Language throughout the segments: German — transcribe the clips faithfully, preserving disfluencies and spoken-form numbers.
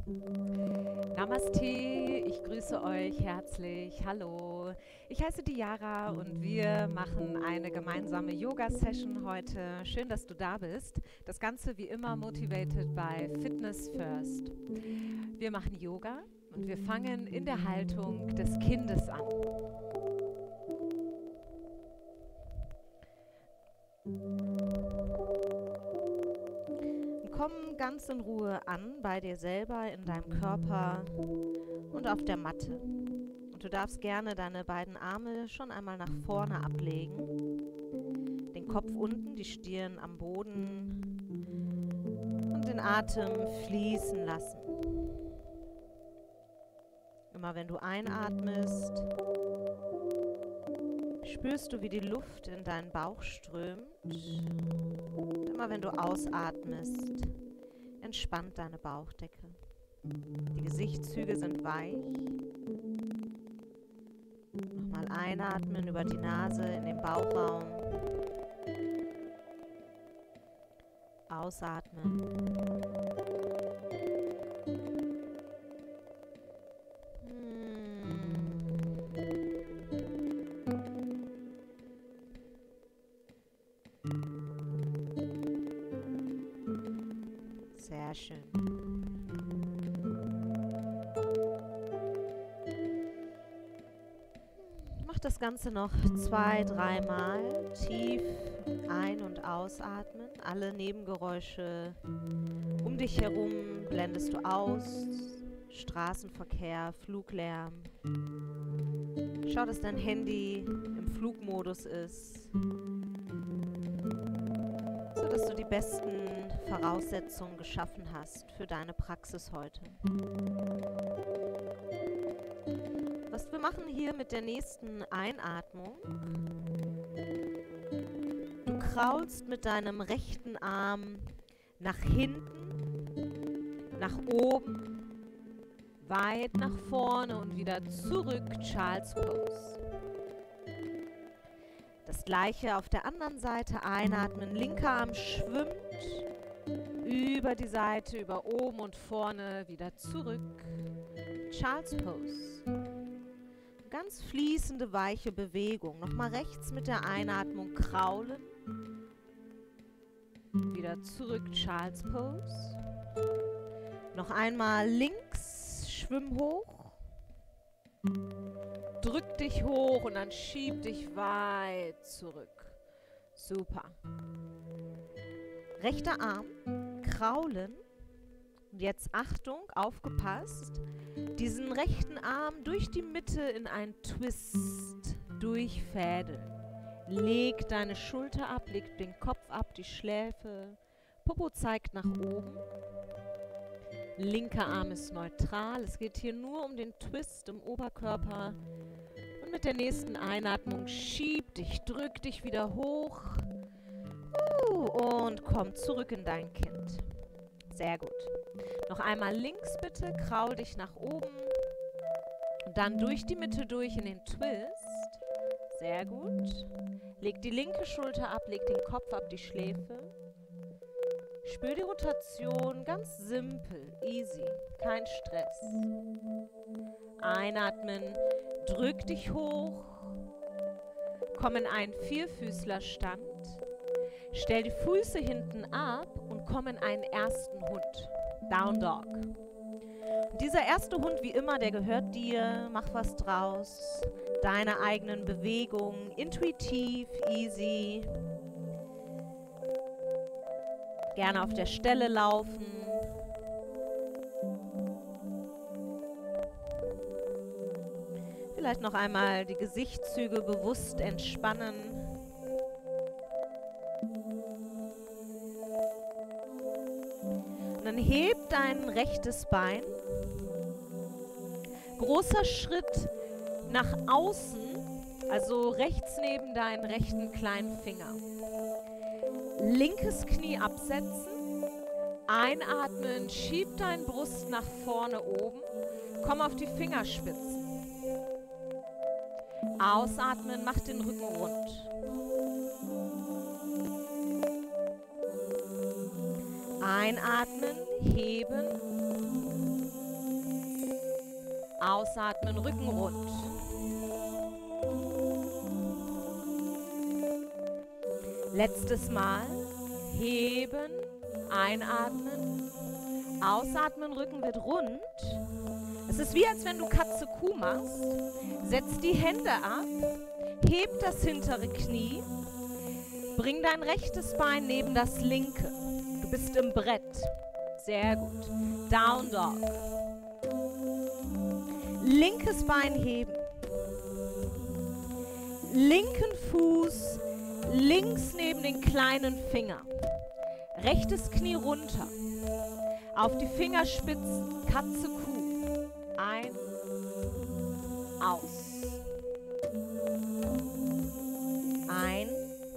Namaste, ich grüße euch herzlich. Hallo, ich heiße Diara und wir machen eine gemeinsame Yoga-Session heute. Schön, dass du da bist. Das Ganze wie immer motivated by Fitness First. Wir machen Yoga und wir fangen in der Haltung des Kindes an. Komm ganz in Ruhe an bei dir selber, in deinem Körper und auf der Matte. Und du darfst gerne deine beiden Arme schon einmal nach vorne ablegen. Den Kopf unten, die Stirn am Boden und den Atem fließen lassen. Immer wenn du einatmest, spürst du, wie die Luft in deinen Bauch strömt. Immer wenn du ausatmest, entspannt deine Bauchdecke. Die Gesichtszüge sind weich. Nochmal einatmen über die Nase in den Bauchraum. Ausatmen. Sehr schön. Mach das Ganze noch zwei, dreimal tief ein- und ausatmen. Alle Nebengeräusche um dich herum blendest du aus. Straßenverkehr, Fluglärm. Schau, dass dein Handy im Flugmodus ist, sodass du die besten Voraussetzungen geschaffen hast für deine Praxis heute. Was wir machen hier mit der nächsten Einatmung: Du kraulst mit deinem rechten Arm nach hinten, nach oben, weit nach vorne und wieder zurück, Child's Pose. Das gleiche auf der anderen Seite, einatmen, linker Arm schwimmt über die Seite, über oben und vorne, wieder zurück, Child's Pose. Ganz fließende, weiche Bewegung. Nochmal rechts mit der Einatmung kraulen, wieder zurück, Child's Pose. Noch einmal links, schwimm hoch. Drück dich hoch und dann schieb dich weit zurück. Super. Rechter Arm, kraulen. Und jetzt Achtung, aufgepasst. Diesen rechten Arm durch die Mitte in einen Twist durchfädeln. Leg deine Schulter ab, leg den Kopf ab, die Schläfe. Popo zeigt nach oben. Linker Arm ist neutral. Es geht hier nur um den Twist im Oberkörper. Und mit der nächsten Einatmung schieb dich, drück dich wieder hoch. Uh, und komm zurück in dein Kind. Sehr gut. Noch einmal links bitte. Kraul dich nach oben. Und dann durch die Mitte durch in den Twist. Sehr gut. Leg die linke Schulter ab, leg den Kopf ab, die Schläfe. Spür die Rotation, ganz simpel, easy, kein Stress. Einatmen, drück dich hoch, komm in einen Vierfüßlerstand, stell die Füße hinten ab und komm in einen ersten Hund, Down Dog. Und dieser erste Hund, wie immer, der gehört dir, mach was draus, deine eigenen Bewegungen, intuitiv, easy. Gerne auf der Stelle laufen. Vielleicht noch einmal die Gesichtszüge bewusst entspannen. Und dann heb dein rechtes Bein. Großer Schritt nach außen, also rechts neben deinen rechten kleinen Finger. Linkes Knie absetzen, einatmen, schieb deine Brust nach vorne oben, komm auf die Fingerspitzen. Ausatmen, mach den Rücken rund. Einatmen, heben. Ausatmen, Rücken rund. Letztes Mal. Heben, einatmen. Ausatmen, Rücken wird rund. Es ist wie, als wenn du Katze-Kuh machst. Setz die Hände ab. Heb das hintere Knie. Bring dein rechtes Bein neben das linke. Du bist im Brett. Sehr gut. Down Dog. Linkes Bein heben. Linken Fuß links neben den kleinen Finger. Rechtes Knie runter. Auf die Fingerspitzen. Katze, Kuh. Ein. Aus. Ein.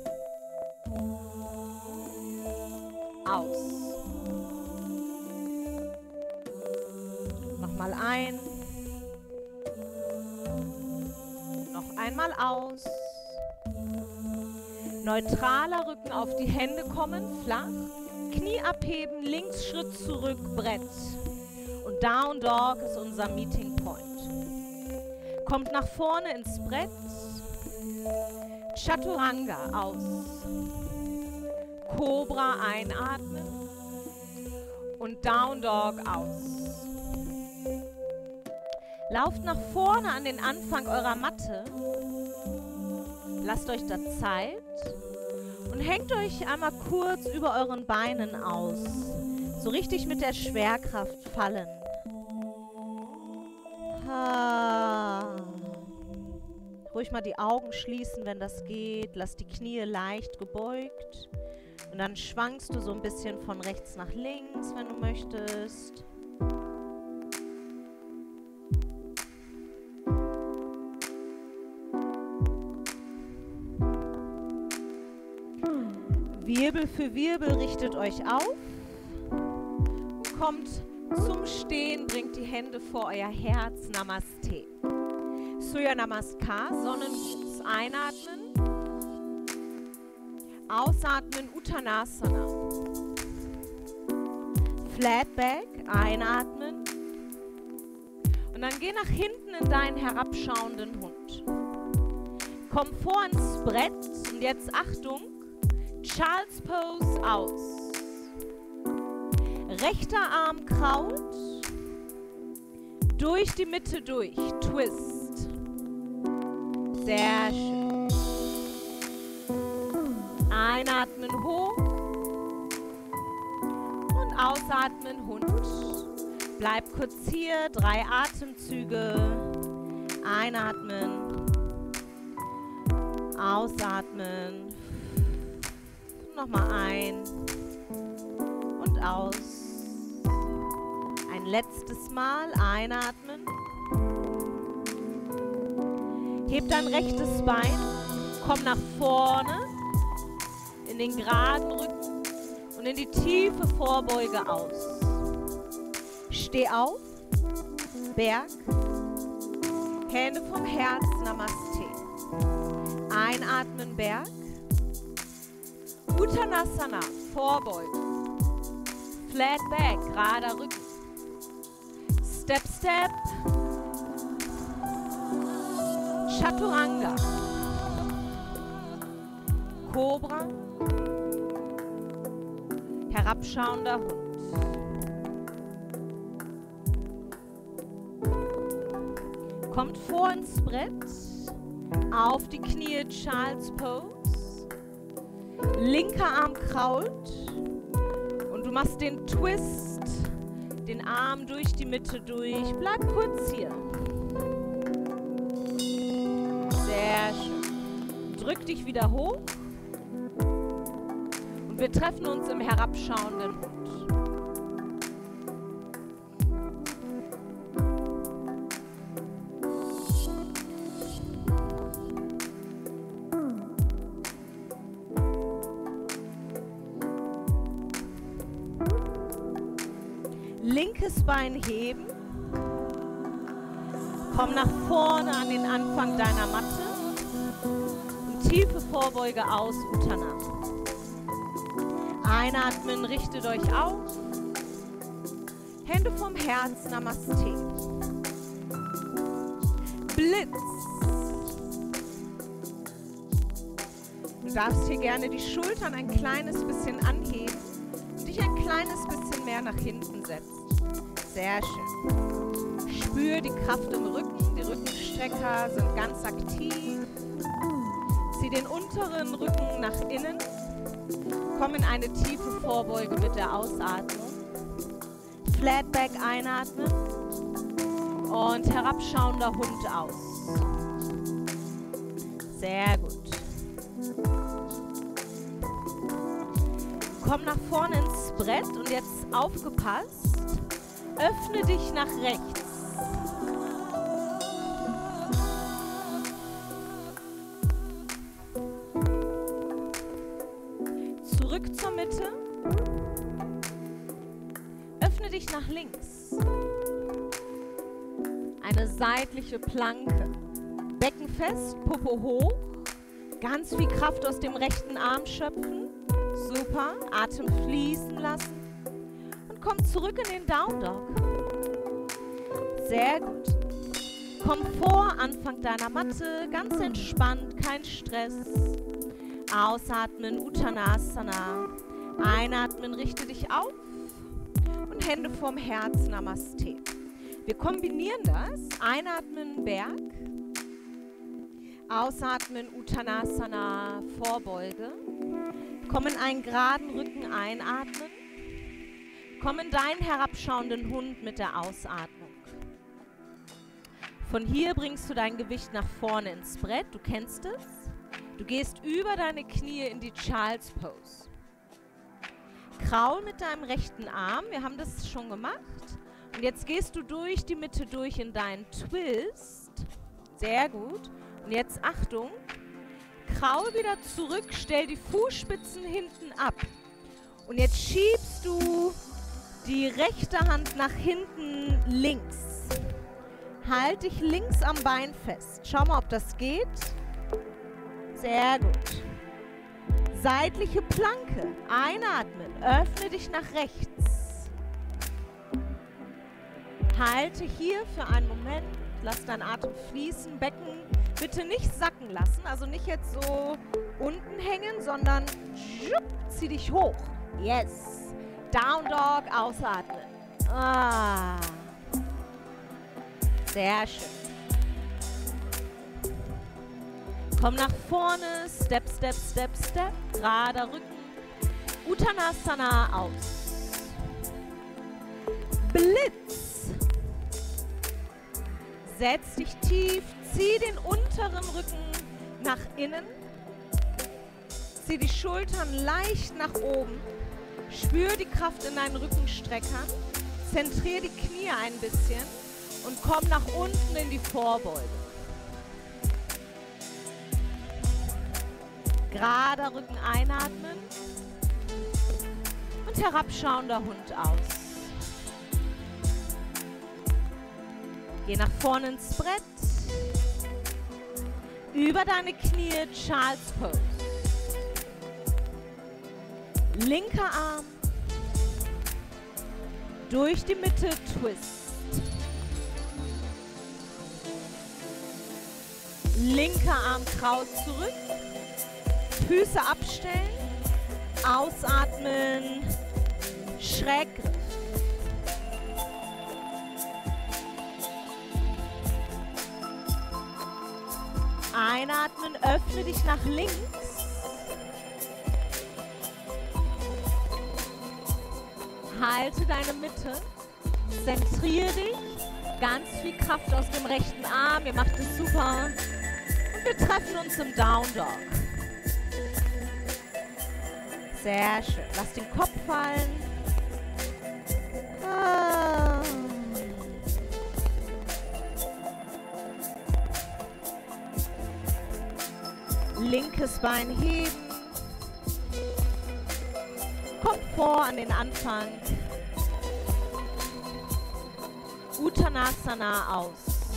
Aus. Nochmal ein. Noch einmal aus. Neutraler Rücken auf die Hände kommen, flach. Knie abheben, links Schritt zurück, Brett. Und Down Dog ist unser Meeting Point. Kommt nach vorne ins Brett. Chaturanga aus. Cobra einatmen. Und Down Dog aus. Lauft nach vorne an den Anfang eurer Matte. Lasst euch da Zeit. Und hängt euch einmal kurz über euren Beinen aus. So richtig mit der Schwerkraft fallen. Ha. Ruhig mal die Augen schließen, wenn das geht. Lass die Knie leicht gebeugt. Und dann schwankst du so ein bisschen von rechts nach links, wenn du möchtest. Wirbel für Wirbel richtet euch auf. Kommt zum Stehen, bringt die Hände vor euer Herz. Namaste. Surya Namaskar, Sonnengruß. Einatmen. Ausatmen, Uttanasana. Flat Back, einatmen. Und dann geh nach hinten in deinen herabschauenden Hund. Komm vor ins Brett und jetzt Achtung. Child's Pose aus. Rechter Arm kraut. Durch die Mitte durch. Twist. Sehr schön. Einatmen hoch. Und ausatmen Hund. Bleib kurz hier. Drei Atemzüge. Einatmen. Ausatmen. Nochmal ein und aus. Ein letztes Mal einatmen. Heb dein rechtes Bein. Komm nach vorne in den geraden Rücken und in die tiefe Vorbeuge aus. Steh auf. Berg. Hände vom Herz. Namaste. Einatmen, Berg. Uttanasana, Vorbeugen. Flat Back, gerader Rücken. Step, Step. Chaturanga. Cobra. Herabschauender Hund. Kommt vor ins Brett. Auf die Knie, Child's Pose. Linker Arm krault und du machst den Twist, den Arm durch die Mitte durch. Bleib kurz hier. Sehr schön. Drück dich wieder hoch und wir treffen uns im herabschauenden Hund. Linkes Bein heben. Komm nach vorne an den Anfang deiner Matte. Und tiefe Vorbeuge aus, Uttanasana. Einatmen, richtet euch auf. Hände vom Herz, Namaste. Blitz. Du darfst hier gerne die Schultern ein kleines bisschen anheben und dich ein kleines bisschen mehr nach hinten setzen. Sehr schön. Spür die Kraft im Rücken. Die Rückenstrecker sind ganz aktiv. Zieh den unteren Rücken nach innen. Komm in eine tiefe Vorbeuge mit der Ausatmung. Flat Back einatmen. Und herabschauender Hund aus. Sehr gut. Komm nach vorne ins Brett und jetzt aufgepasst. Öffne dich nach rechts. Zurück zur Mitte. Öffne dich nach links. Eine seitliche Planke. Becken fest, Popo hoch. Ganz viel Kraft aus dem rechten Arm schöpfen. Super. Atem fließen lassen. Und komm zurück in den Down Dog. Sehr gut. Komm vor, Anfang deiner Matte. Ganz entspannt, kein Stress. Ausatmen, Uttanasana. Einatmen, richte dich auf. Und Hände vorm Herz, Namaste. Wir kombinieren das. Einatmen, Berg. Ausatmen, Uttanasana, Vorbeuge. Komm in einen geraden Rücken einatmen. Komm in deinen herabschauenden Hund mit der Ausatmung. Von hier bringst du dein Gewicht nach vorne ins Brett. Du kennst es. Du gehst über deine Knie in die Child's Pose. Kraul mit deinem rechten Arm. Wir haben das schon gemacht. Und jetzt gehst du durch die Mitte durch in deinen Twist. Sehr gut. Und jetzt Achtung. Kraul wieder zurück. Stell die Fußspitzen hinten ab. Und jetzt schiebst du die rechte Hand nach hinten links. Halt dich links am Bein fest. Schau mal, ob das geht. Sehr gut. Seitliche Planke. Einatmen. Öffne dich nach rechts. Halte hier für einen Moment. Lass deinen Atem fließen. Becken bitte nicht sacken lassen. Also nicht jetzt so unten hängen, sondern zieh dich hoch. Yes. Down Dog. Ausatmen. Ah. Sehr schön. Komm nach vorne, Step, Step, Step, Step, gerader Rücken, Uttanasana aus. Blitz. Setz dich tief, zieh den unteren Rücken nach innen, zieh die Schultern leicht nach oben, spür die Kraft in deinen Rückenstreckern, zentrier die Knie ein bisschen und komm nach unten in die Vorbeuge. Gerader Rücken einatmen und herabschauender Hund aus. Geh nach vorne ins Brett. Über deine Knie, Child's Pose. Linker Arm. Durch die Mitte, Twist. Linker Arm kraut zurück. Füße abstellen, ausatmen, Schräggriff. Einatmen, öffne dich nach links. Halte deine Mitte, zentriere dich, ganz viel Kraft aus dem rechten Arm, ihr macht es super. Und wir treffen uns im Down Dog. Sehr schön. Lass den Kopf fallen. Ah. Linkes Bein heben. Kommt vor an den Anfang. Uttanasana aus.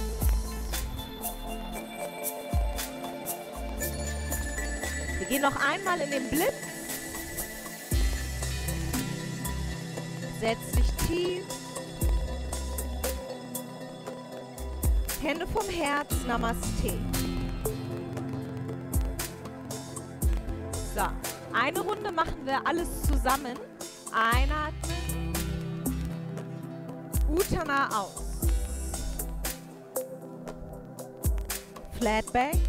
Wir gehen noch einmal in den Blitz. Setz dich tief. Hände vom Herz, Namaste. So, eine Runde machen wir alles zusammen. Einatmen. Uttanasana aus. Flat Back.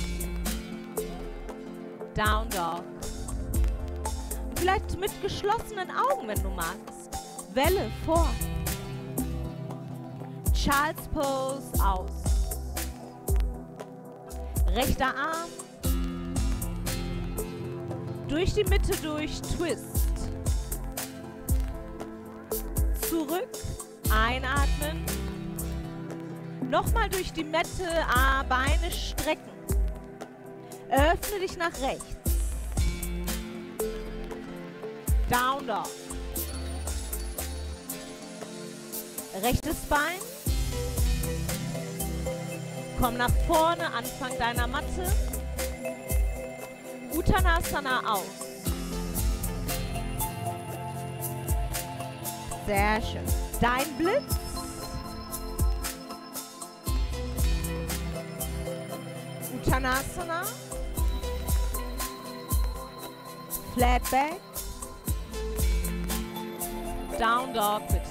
Down Dog. Und vielleicht mit geschlossenen Augen, wenn du magst. Welle vor. Child's Pose aus. Rechter Arm. Durch die Mitte durch, Twist. Zurück, einatmen. Nochmal durch die Mitte, ah, Beine strecken. Öffne dich nach rechts. Down Dog. Rechtes Bein. Komm nach vorne, Anfang deiner Matte. Uttanasana aus. Sehr schön. Dein Blitz. Uttanasana. Flat Back. Down Dog bitte.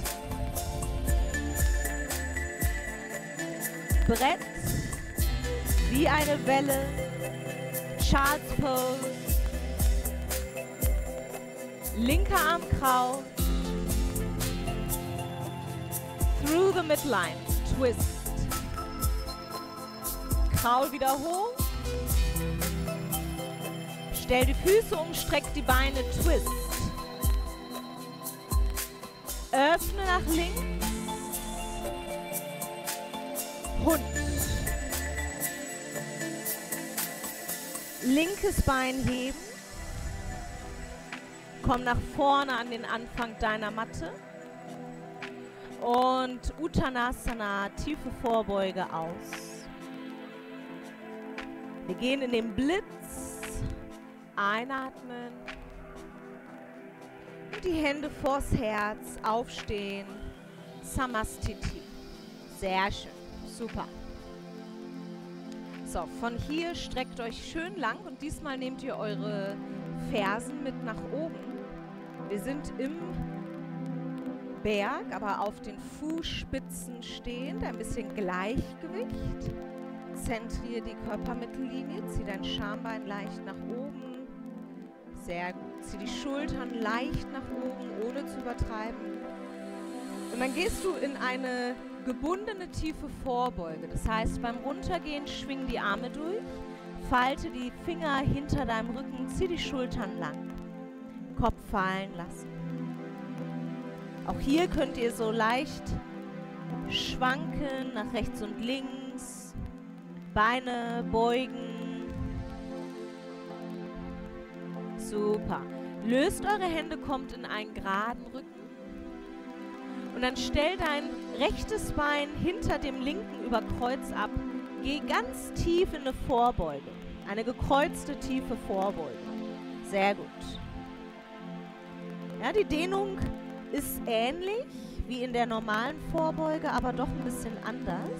Brett. Wie eine Welle. Child's Pose. Linker Arm Kraul. Through the Midline. Twist. Kraul wieder hoch. Stell die Füße um, streck die Beine. Twist. Öffne nach links. Hund. Linkes Bein heben. Komm nach vorne an den Anfang deiner Matte. Und Uttanasana, tiefe Vorbeuge aus. Wir gehen in den Blitz. Einatmen. Und die Hände vors Herz. Aufstehen. Samastiti. Sehr schön. Super. So, von hier streckt euch schön lang und diesmal nehmt ihr eure Fersen mit nach oben. Wir sind im Berg, aber auf den Fußspitzen stehend, ein bisschen Gleichgewicht. Zentriere die Körpermittellinie, zieh dein Schambein leicht nach oben. Sehr gut. Zieh die Schultern leicht nach oben, ohne zu übertreiben. Und dann gehst du in eine gebundene tiefe Vorbeuge. Das heißt, beim Runtergehen schwing die Arme durch, falte die Finger hinter deinem Rücken, zieh die Schultern lang. Kopf fallen lassen. Auch hier könnt ihr so leicht schwanken nach rechts und links, Beine beugen. Super. Löst eure Hände, kommt in einen geraden Rücken. Und dann stell dein rechtes Bein hinter dem linken über Kreuz ab. Geh ganz tief in eine Vorbeuge. Eine gekreuzte tiefe Vorbeuge. Sehr gut. Ja, die Dehnung ist ähnlich wie in der normalen Vorbeuge, aber doch ein bisschen anders.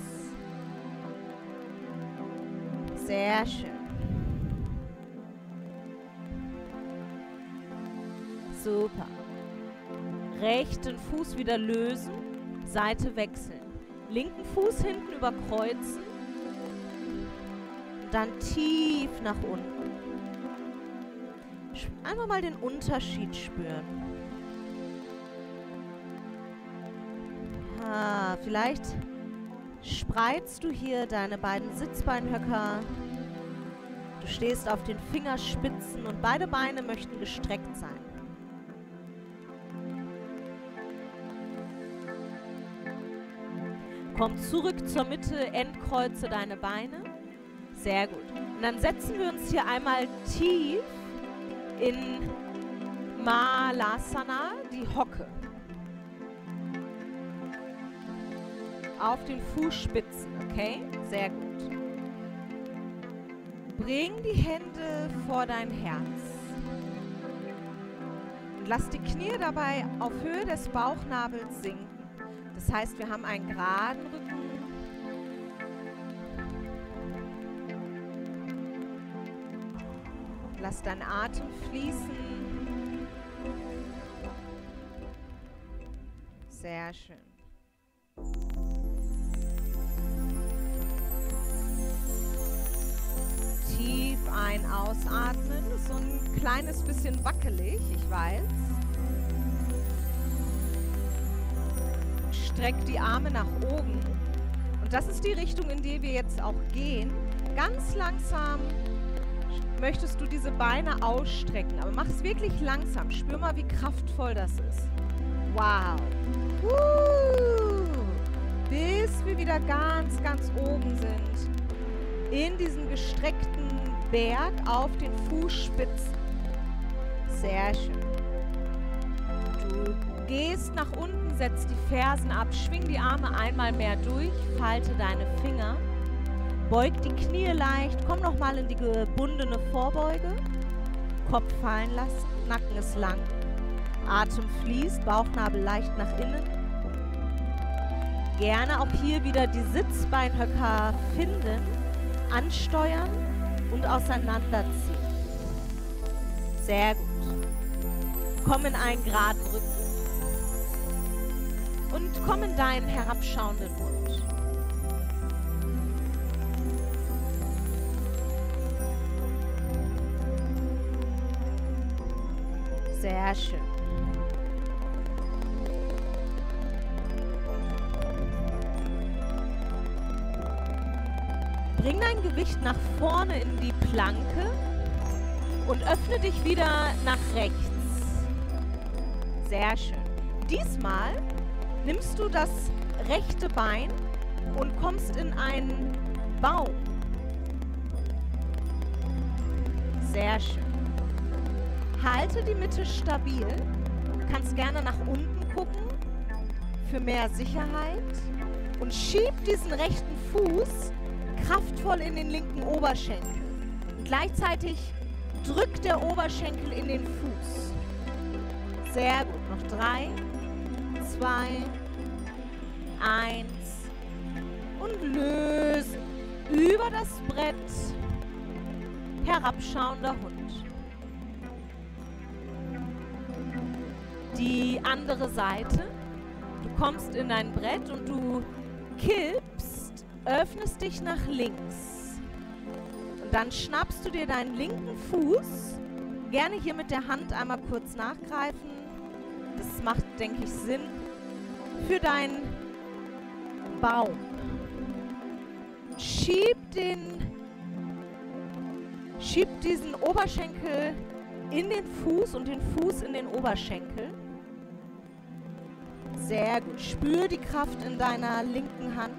Sehr schön. Super. Rechten Fuß wieder lösen, Seite wechseln. Linken Fuß hinten überkreuzen. Dann tief nach unten. Einfach mal den Unterschied spüren. Ah, vielleicht spreizt du hier deine beiden Sitzbeinhöcker. Du stehst auf den Fingerspitzen und beide Beine möchten gestreckt sein. Komm zurück zur Mitte, entkreuze deine Beine. Sehr gut. Und dann setzen wir uns hier einmal tief in Malasana, die Hocke. Auf den Fußspitzen, okay? Sehr gut. Bring die Hände vor dein Herz. Und lass die Knie dabei auf Höhe des Bauchnabels sinken. Das heißt, wir haben einen geraden Rücken. Lass deinen Atem fließen. Sehr schön. Tief ein- ausatmen. So ein kleines bisschen wackelig, ich weiß. Streck die Arme nach oben. Und das ist die Richtung, in die wir jetzt auch gehen. Ganz langsam möchtest du diese Beine ausstrecken. Aber mach es wirklich langsam. Spür mal, wie kraftvoll das ist. Wow. Uh, bis wir wieder ganz, ganz oben sind. In diesem gestreckten Berg auf den Fußspitzen. Sehr schön. Du gehst nach unten, setzt die Fersen ab, schwing die Arme einmal mehr durch, falte deine Finger, beug die Knie leicht, komm nochmal in die gebundene Vorbeuge, Kopf fallen lassen, Nacken ist lang, Atem fließt, Bauchnabel leicht nach innen. Gerne auch hier wieder die Sitzbeinhöcker finden, ansteuern und auseinanderziehen. Sehr gut. Komm in einen geraden Rücken und komm in deinen herabschauenden Mund. Sehr schön. Bring dein Gewicht nach vorne in die Planke und öffne dich wieder nach rechts. Sehr schön. Diesmal nimmst du das rechte Bein und kommst in einen Baum. Sehr schön. Halte die Mitte stabil. Du kannst gerne nach unten gucken für mehr Sicherheit und schieb diesen rechten Fuß kraftvoll in den linken Oberschenkel. Und gleichzeitig drückt der Oberschenkel in den Fuß. Sehr gut. Noch drei, zwei, eins und lösen. Über das Brett. Herabschauender Hund. Die andere Seite. Du kommst in dein Brett und du kippst, öffnest dich nach links. Und dann schnappst du dir deinen linken Fuß. Gerne hier mit der Hand einmal kurz nachgreifen. Das macht, denke ich, Sinn für deinen Baum. Schieb den, schieb diesen Oberschenkel in den Fuß und den Fuß in den Oberschenkel. Sehr gut. Spür die Kraft in deiner linken Hand.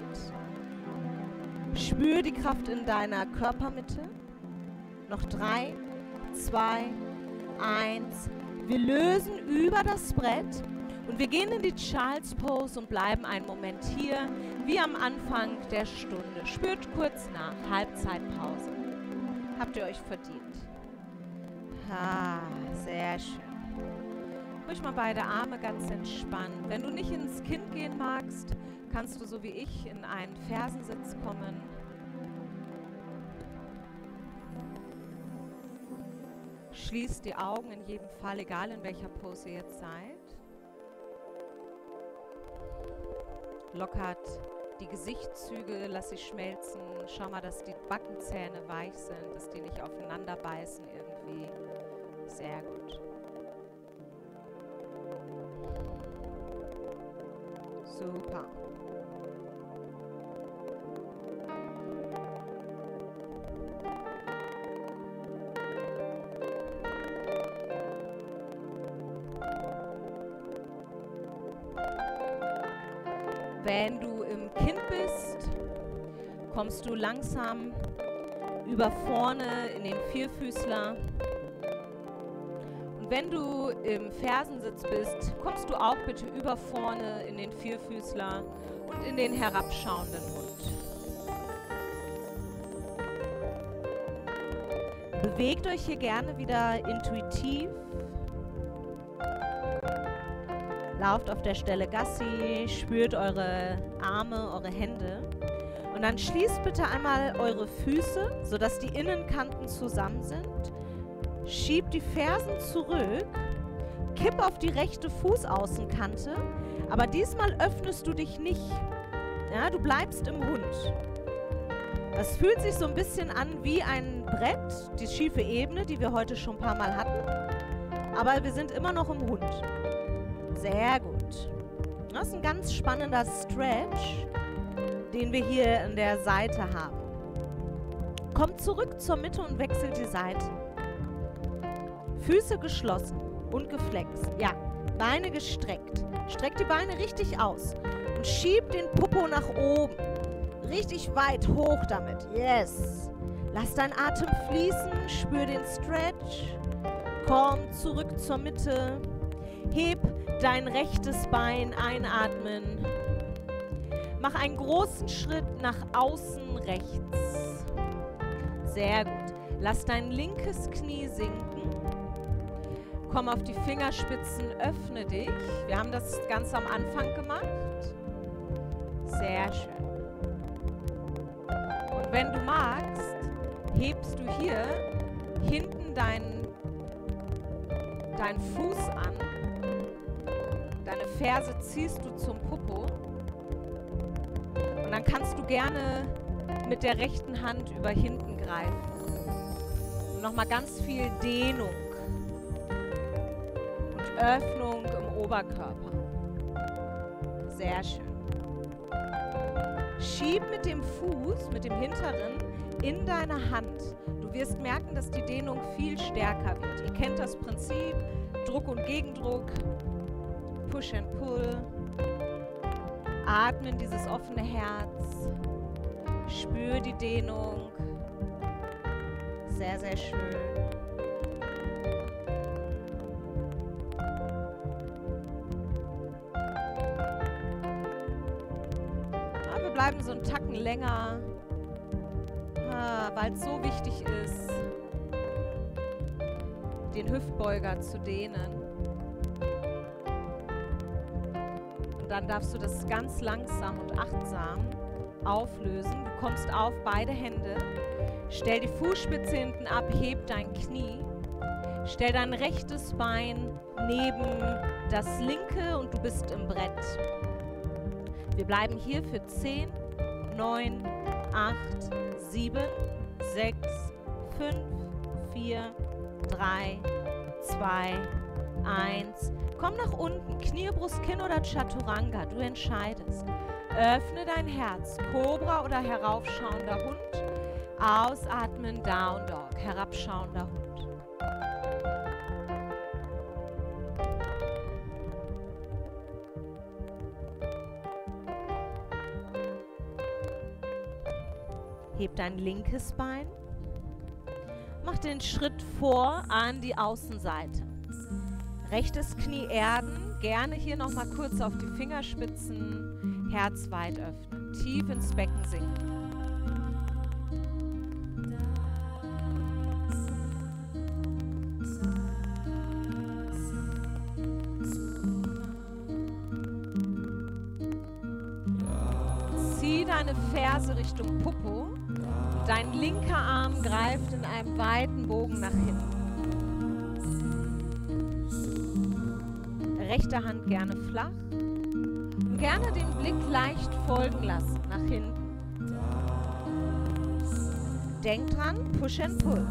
Spür die Kraft in deiner Körpermitte. Noch drei, zwei, eins. Wir lösen über das Brett und wir gehen in die Child's Pose und bleiben einen Moment hier, wie am Anfang der Stunde. Spürt kurz nach. Halbzeitpause. Habt ihr euch verdient. Ah, sehr schön. Ruhig mal beide Arme ganz entspannt. Wenn du nicht ins Kind gehen magst, kannst du so wie ich in einen Fersensitz kommen. Schließt die Augen in jedem Fall, egal in welcher Pose ihr jetzt seid. Lockert die Gesichtszüge, lass sie schmelzen. Schau mal, dass die Backenzähne weich sind, dass die nicht aufeinander beißen irgendwie. Sehr gut. Super. Wenn du im Kind bist, kommst du langsam über vorne in den Vierfüßler. Und wenn du im Fersensitz bist, kommst du auch bitte über vorne in den Vierfüßler und in den herabschauenden Hund. Bewegt euch hier gerne wieder intuitiv. Lauft auf der Stelle Gassi, spürt eure Arme, eure Hände. Und dann schließt bitte einmal eure Füße, sodass die Innenkanten zusammen sind. Schieb die Fersen zurück. Kipp auf die rechte Fußaußenkante. Aber diesmal öffnest du dich nicht. Ja, du bleibst im Hund. Es fühlt sich so ein bisschen an wie ein Brett, die schiefe Ebene, die wir heute schon ein paar Mal hatten. Aber wir sind immer noch im Hund. Sehr gut. Das ist ein ganz spannender Stretch, den wir hier an der Seite haben. Kommt zurück zur Mitte und wechselt die Seite. Füße geschlossen und geflext. Ja, Beine gestreckt. Streck die Beine richtig aus und schieb den Popo nach oben. Richtig weit hoch damit. Yes. Lass deinen Atem fließen. Spür den Stretch. Komm zurück zur Mitte. Heb dein rechtes Bein. Einatmen. Mach einen großen Schritt nach außen rechts. Sehr gut. Lass dein linkes Knie sinken. Komm auf die Fingerspitzen. Öffne dich. Wir haben das ganz am Anfang gemacht. Sehr schön. Und wenn du magst, hebst du hier hinten deinen, deinen Fuß an. Deine Ferse ziehst du zum Popo. Und dann kannst du gerne mit der rechten Hand über hinten greifen. Und nochmal ganz viel Dehnung und Öffnung im Oberkörper. Sehr schön. Schieb mit dem Fuß, mit dem hinteren, in deine Hand. Du wirst merken, dass die Dehnung viel stärker wird. Ihr kennt das Prinzip, Druck und Gegendruck, Push and Pull. Atmen dieses offene Herz. Spür die Dehnung. Sehr, sehr schön. Ja, wir bleiben so einen Tacken länger, ah, weil es so wichtig ist, den Hüftbeuger zu dehnen. Und dann darfst du das ganz langsam und achtsam auflösen. Du kommst auf beide Hände. Stell die Fußspitze hinten ab, heb dein Knie. Stell dein rechtes Bein neben das linke und du bist im Brett. Wir bleiben hier für zehn, neun, acht, sieben, sechs, fünf, vier, drei, zwei, eins. Komm nach unten, Knie, Brust, Kinn oder Chaturanga, du entscheidest. Öffne dein Herz, Cobra oder heraufschauender Hund. Ausatmen, Down Dog, herabschauender Hund. Heb dein linkes Bein. Mach den Schritt vor an die Außenseite. Rechtes Knie erden, gerne hier nochmal kurz auf die Fingerspitzen, Herz weit öffnen, tief ins Becken sinken. Zieh deine Ferse Richtung Popo, dein linker Arm greift in einem weiten Bogen nach hinten. Rechte Hand gerne flach und gerne den Blick leicht folgen lassen, nach hinten. Denk dran, Push and Pull.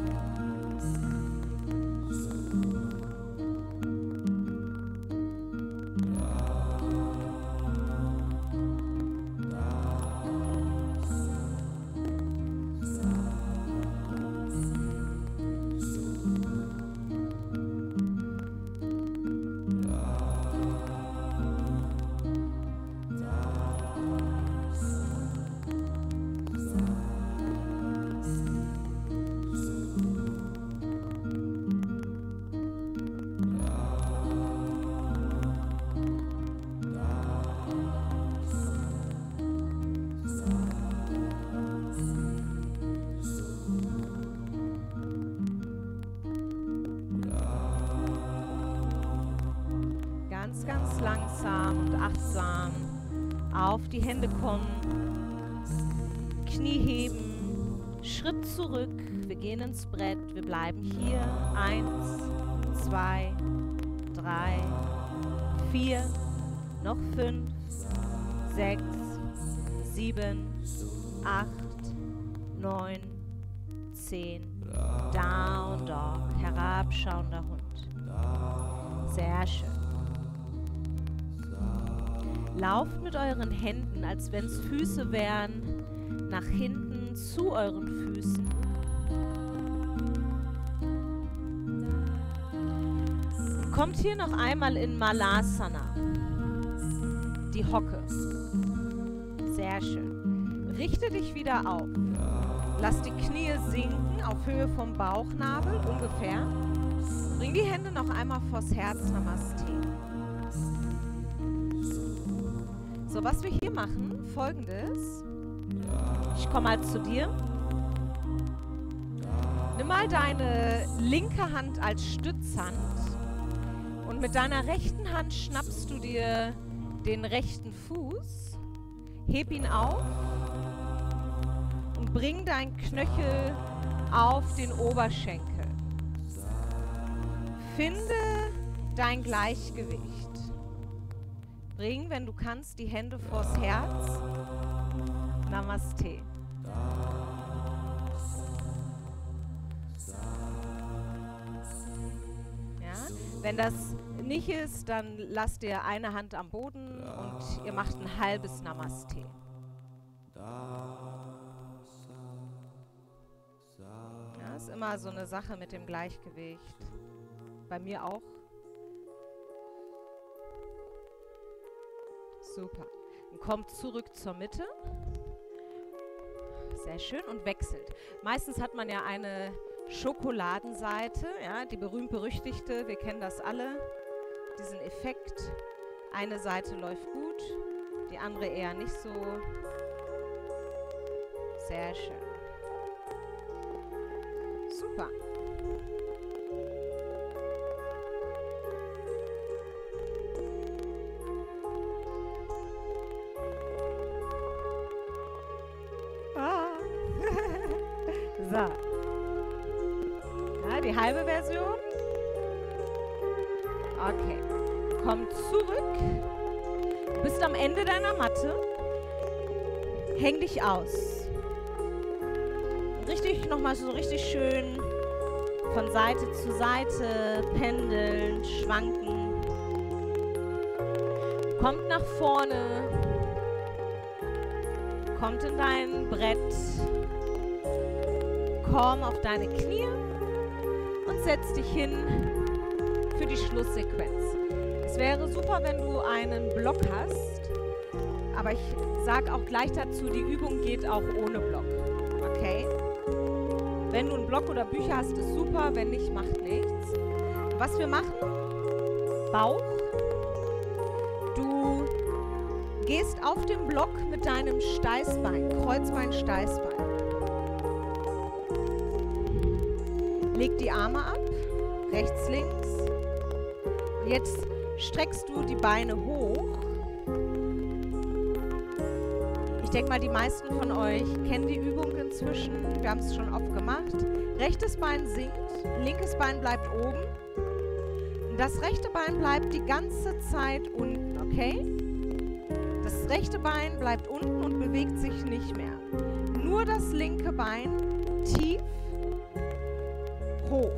Ganz, ganz langsam und achtsam auf die Hände kommen, Knie heben, Schritt zurück, wir gehen ins Brett. Wir bleiben hier. Eins, zwei, drei, vier, noch fünf, sechs, sieben, acht, neun, zehn. Down Dog. Herabschauender Hund. Sehr schön. Lauft mit euren Händen, als wenn es Füße wären, nach hinten zu euren Füßen. Kommt hier noch einmal in Malasana. Die Hocke. Sehr schön. Richte dich wieder auf. Lass die Knie sinken auf Höhe vom Bauchnabel ungefähr. Bring die Hände noch einmal vors Herz. Namaste. So, was wir hier machen, folgendes. Ich komme mal zu dir. Nimm mal deine linke Hand als Stützhand und mit deiner rechten Hand schnappst du dir den rechten Fuß, heb ihn auf und bring deinen Knöchel auf den Oberschenkel. Finde dein Gleichgewicht. Bring, wenn du kannst, die Hände vors Herz. Namaste. Ja, wenn das nicht ist, dann lasst ihr eine Hand am Boden und ihr macht ein halbes Namaste. Ja, ist immer so eine Sache mit dem Gleichgewicht. Bei mir auch. Super. Und kommt zurück zur Mitte. Sehr schön. Und wechselt. Meistens hat man ja eine Schokoladenseite, ja, die berühmt-berüchtigte. Wir kennen das alle. Diesen Effekt. Eine Seite läuft gut, die andere eher nicht so. Sehr schön. Super. So. Ja, die halbe Version. Okay. Komm zurück. Du bist am Ende deiner Matte. Häng dich aus. Richtig, nochmal so richtig schön von Seite zu Seite pendeln, schwanken. Kommt nach vorne. Kommt in dein Brett. Komm auf deine Knie und setz dich hin für die Schlusssequenz. Es wäre super, wenn du einen Block hast, aber ich sage auch gleich dazu, die Übung geht auch ohne Block. Okay? Wenn du einen Block oder Bücher hast, ist super, wenn nicht, macht nichts. Was wir machen, Bauch, du gehst auf den Block mit deinem Steißbein, Kreuzbein, Steißbein. Leg die Arme ab, rechts, links. Jetzt streckst du die Beine hoch. Ich denke mal, die meisten von euch kennen die Übung inzwischen. Wir haben es schon oft gemacht. Rechtes Bein sinkt, linkes Bein bleibt oben. Das rechte Bein bleibt die ganze Zeit unten, okay? Das rechte Bein bleibt unten und bewegt sich nicht mehr. Nur das linke Bein tief, hoch.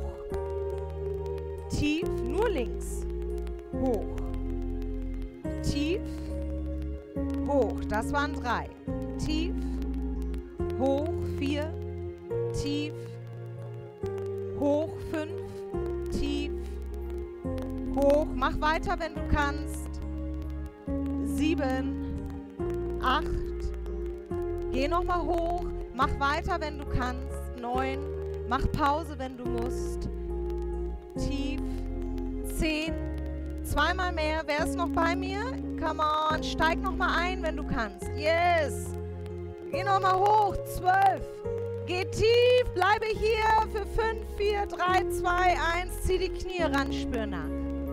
Tief, nur links. Hoch. Tief, hoch. Das waren drei. Tief, hoch, vier. Tief, hoch, fünf. Tief, hoch. Mach weiter, wenn du kannst. Sieben, acht. Geh nochmal hoch. Mach weiter, wenn du kannst. Neun. Mach Pause, wenn du musst. Tief. Zehn. Zweimal mehr. Wer ist noch bei mir? Come on. Steig nochmal ein, wenn du kannst. Yes. Geh nochmal hoch. Zwölf. Geh tief. Bleibe hier für fünf, vier, drei, zwei, eins. Zieh die Knie ran. Spür nach.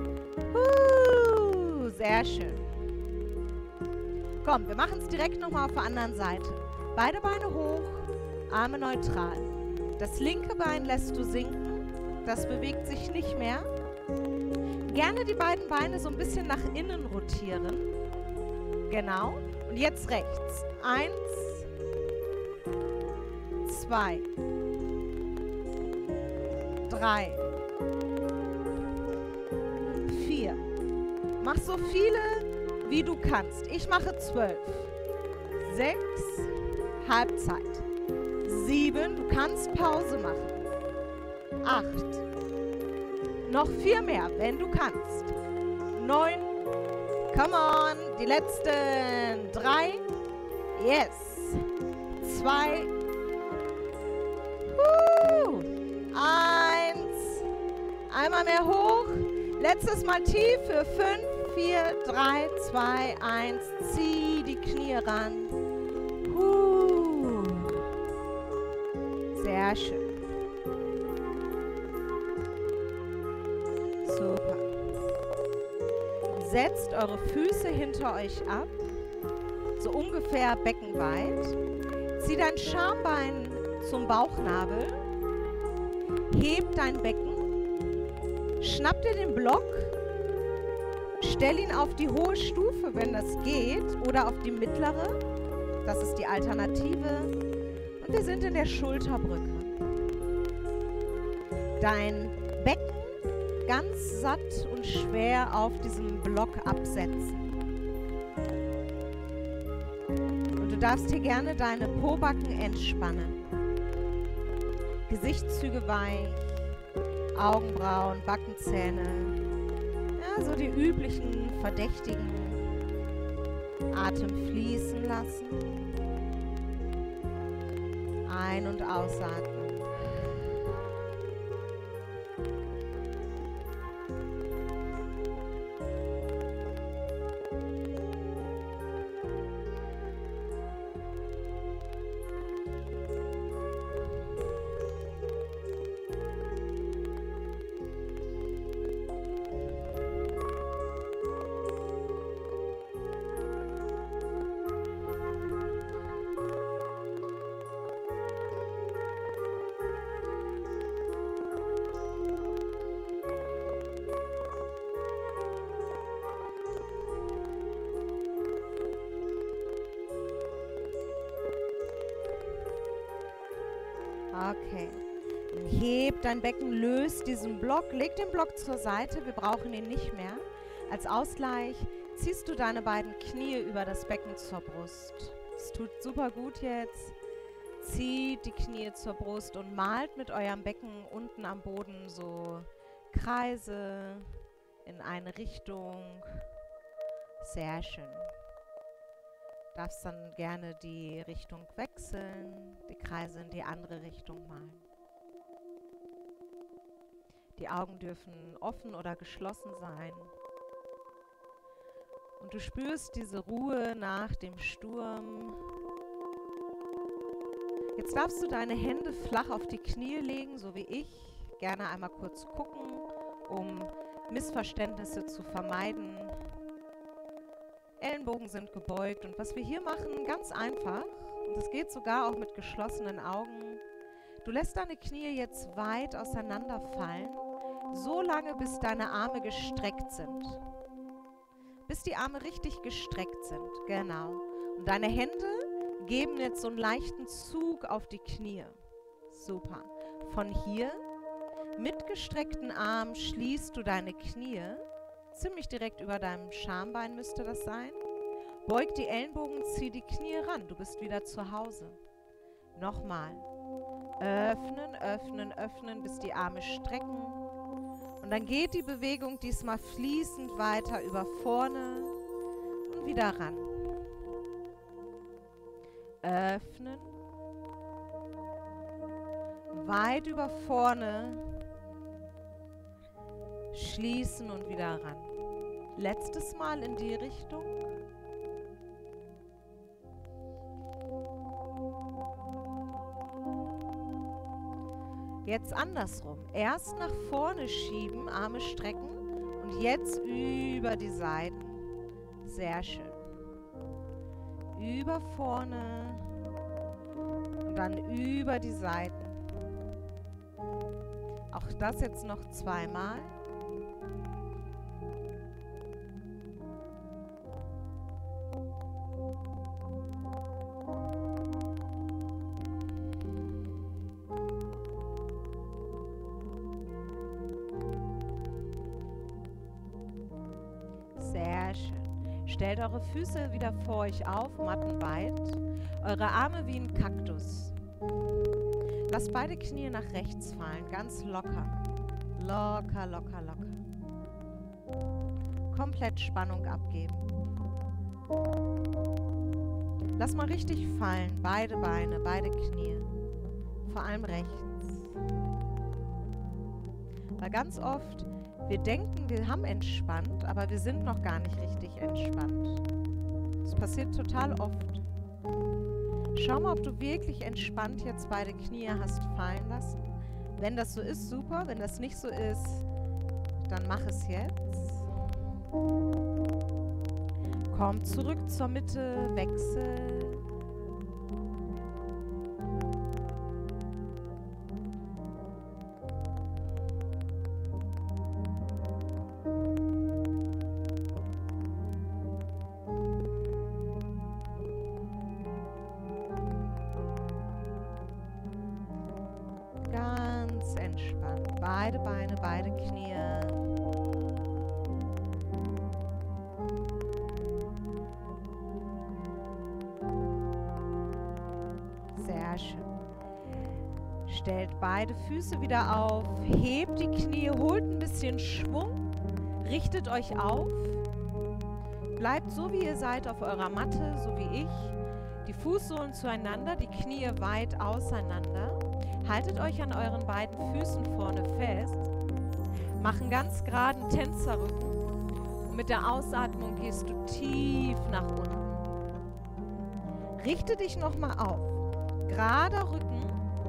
Uh, sehr schön. Komm, wir machen es direkt nochmal auf der anderen Seite. Beide Beine hoch. Arme neutral. Das linke Bein lässt du sinken. Das bewegt sich nicht mehr. Gerne die beiden Beine so ein bisschen nach innen rotieren. Genau. Und jetzt rechts. Eins, zwei, drei, vier. Mach so viele, wie du kannst. Ich mache zwölf. Sechs, Halbzeit. Sieben, du kannst Pause machen. Acht. Noch vier mehr, wenn du kannst. Neun. Come on. Die letzten drei. Yes. Zwei. Uh. Eins. Einmal mehr hoch. Letztes Mal tief für fünf, vier, drei, zwei, eins. Zieh die Knie ran. Uh. Sehr schön. Super. Setzt eure Füße hinter euch ab, so ungefähr beckenweit. Zieh dein Schambein zum Bauchnabel. Heb dein Becken. Schnapp dir den Block. Stell ihn auf die hohe Stufe, wenn das geht, oder auf die mittlere. Das ist die Alternative. Und wir sind in der Schulterbrücke. Dein Becken ganz satt und schwer auf diesem Block absetzen. Und du darfst hier gerne deine Pobacken entspannen. Gesichtszüge weich, Augenbrauen, Backenzähne. Ja, so die üblichen verdächtigen. Atem fließen lassen. Ein- und ausatmen. Okay. Dann heb dein Becken, löst diesen Block, leg den Block zur Seite, wir brauchen ihn nicht mehr. Als Ausgleich ziehst du deine beiden Knie über das Becken zur Brust. Es tut super gut jetzt. Zieht die Knie zur Brust und malt mit eurem Becken unten am Boden so Kreise in eine Richtung. Sehr schön. Darfst dann gerne die Richtung wechseln, die Kreise in die andere Richtung malen. Die Augen dürfen offen oder geschlossen sein. Und du spürst diese Ruhe nach dem Sturm. Jetzt darfst du deine Hände flach auf die Knie legen, so wie ich. Gerne einmal kurz gucken, um Missverständnisse zu vermeiden. Ellenbogen sind gebeugt und was wir hier machen, ganz einfach, und das geht sogar auch mit geschlossenen Augen, du lässt deine Knie jetzt weit auseinanderfallen, so lange bis deine Arme gestreckt sind. Bis die Arme richtig gestreckt sind, genau. Und deine Hände geben jetzt so einen leichten Zug auf die Knie. Super. Von hier, mit gestreckten Armen, schließt du deine Knie. Ziemlich direkt über deinem Schambein müsste das sein. Beug die Ellenbogen, zieh die Knie ran. Du bist wieder zu Hause. Nochmal. Öffnen, öffnen, öffnen, bis die Arme strecken. Und dann geht die Bewegung diesmal fließend weiter über vorne und wieder ran. Öffnen. Weit über vorne. Schließen und wieder ran. Letztes Mal in die Richtung. Jetzt andersrum. Erst nach vorne schieben, Arme strecken und jetzt über die Seiten. Sehr schön. Über vorne und dann über die Seiten. Auch das jetzt noch zweimal. Sehr schön. Stellt eure Füße wieder vor euch auf, mattenweit. Eure Arme wie ein Kaktus. Lasst beide Knie nach rechts fallen, ganz locker. Locker, locker, locker. Komplett Spannung abgeben. Lass mal richtig fallen, beide Beine, beide Knie. Vor allem rechts. Weil ganz oft, wir denken, wir haben entspannt, aber wir sind noch gar nicht richtig entspannt. Das passiert total oft. Schau mal, ob du wirklich entspannt jetzt beide Knie hast fallen lassen. Wenn das so ist, super. Wenn das nicht so ist, dann mach es jetzt. Komm zurück zur Mitte, wechsel. Ganz entspannt. Beide Beine, beide Knie. Sehr schön. Stellt beide Füße wieder auf. Hebt die Knie, holt ein bisschen Schwung. Richtet euch auf. Bleibt so, wie ihr seid, auf eurer Matte, so wie ich. Die Fußsohlen zueinander, die Knie weit auseinander. Haltet euch an euren beiden Füßen vorne fest. Mach einen ganz geraden Tänzerrücken. Und mit der Ausatmung gehst du tief nach unten. Richte dich nochmal auf. Gerader Rücken.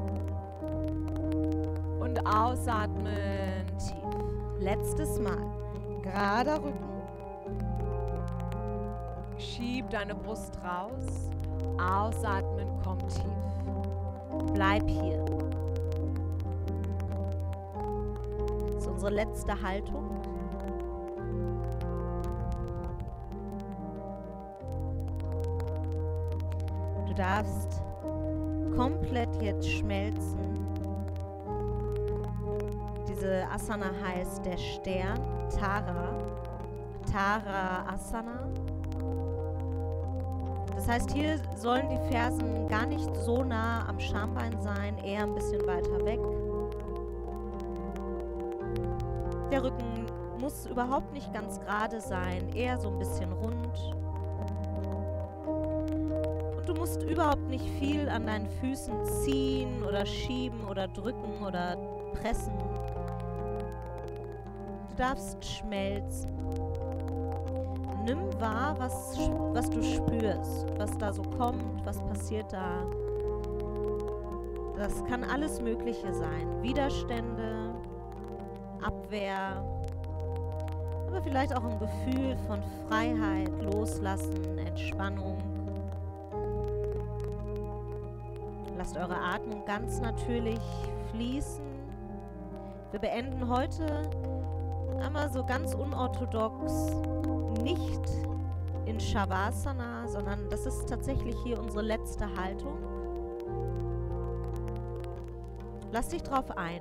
Und ausatmen tief. Letztes Mal. Gerader Rücken. Schieb deine Brust raus. Ausatmen, komm tief. Bleib hier. Das ist unsere letzte Haltung. Du darfst komplett jetzt schmelzen. Diese Asana heißt der Stern, Tara. Tara Asana. Das heißt, hier sollen die Fersen gar nicht so nah am Schambein sein, eher ein bisschen weiter weg. Der Rücken muss überhaupt nicht ganz gerade sein, eher so ein bisschen rund. Und du musst überhaupt nicht viel an deinen Füßen ziehen oder schieben oder drücken oder pressen. Du darfst schmelzen. Nimm wahr, was, was du spürst, was da so kommt, was passiert da. Das kann alles Mögliche sein. Widerstände, Abwehr, aber vielleicht auch ein Gefühl von Freiheit, Loslassen, Entspannung. Lasst eure Atmung ganz natürlich fließen. Wir beenden heute einmal so ganz unorthodox, nicht in Shavasana, sondern das ist tatsächlich hier unsere letzte Haltung. Lass dich drauf ein.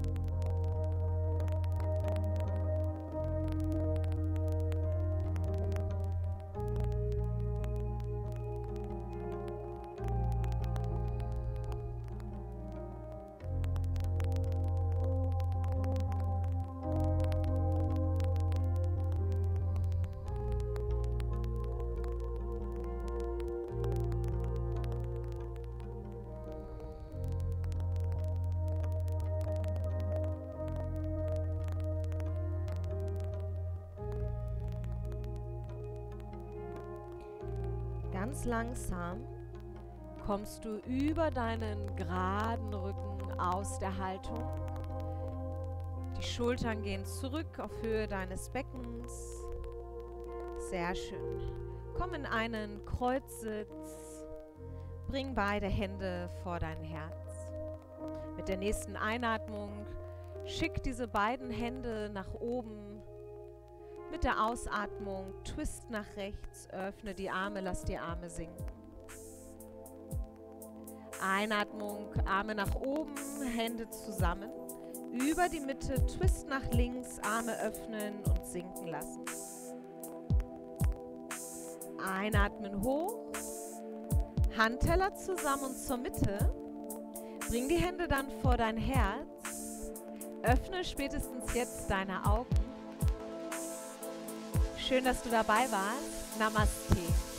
Ganz langsam kommst du über deinen geraden Rücken aus der Haltung. Die Schultern gehen zurück auf Höhe deines Beckens. Sehr schön. Komm in einen Kreuzsitz. Bring beide Hände vor dein Herz. Mit der nächsten Einatmung Schick diese beiden Hände nach oben. Mit der Ausatmung, Twist nach rechts, öffne die Arme, lass die Arme sinken. Einatmung, Arme nach oben, Hände zusammen. Über die Mitte, Twist nach links, Arme öffnen und sinken lassen. Einatmen hoch, Handteller zusammen und zur Mitte. Bring die Hände dann vor dein Herz. Öffne spätestens jetzt deine Augen. Schön, dass du dabei warst. Namaste.